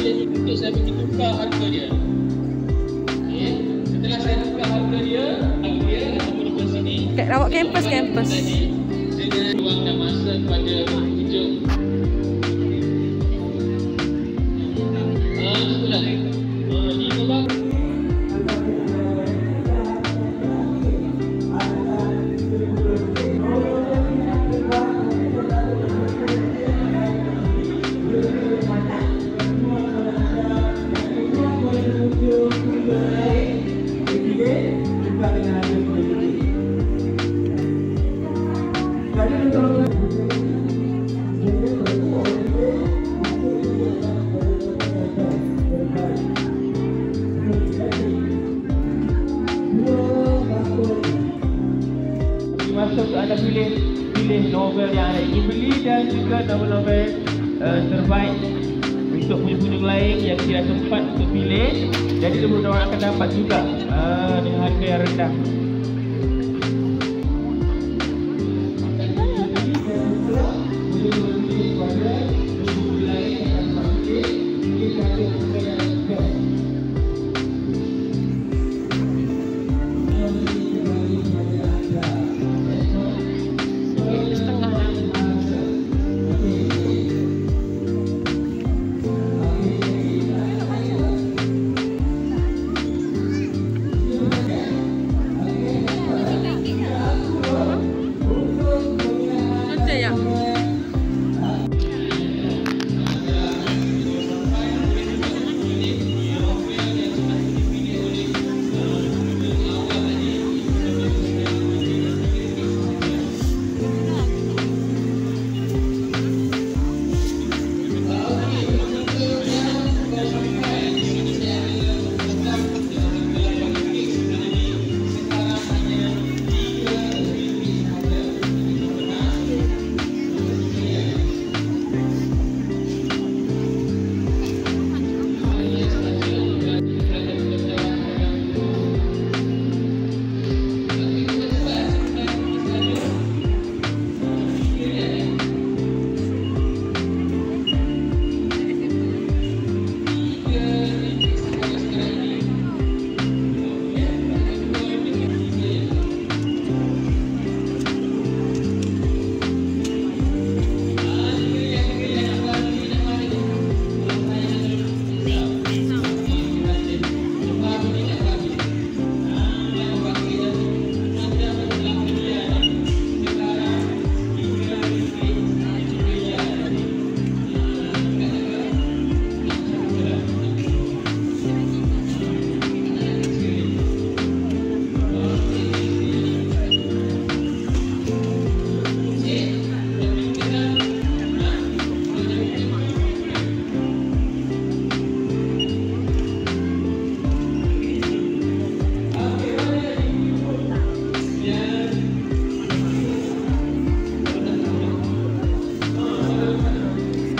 Untuk saya bagi tukar harga dia. Okey, setelah saya tukar harga dia berupa sini. Lawak kampus. Dengan ruang dan masa kepada pengunjung. Itulah. Ini memang masuk anda pilih novel yang anda ingin beli dan juga novel-novel terbaik untuk pengunjung lain yang tidak sempat untuk pilih. Jadi teman-teman akan dapat juga dengan harga yang rendah.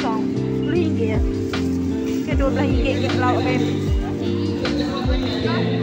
RM12 lauk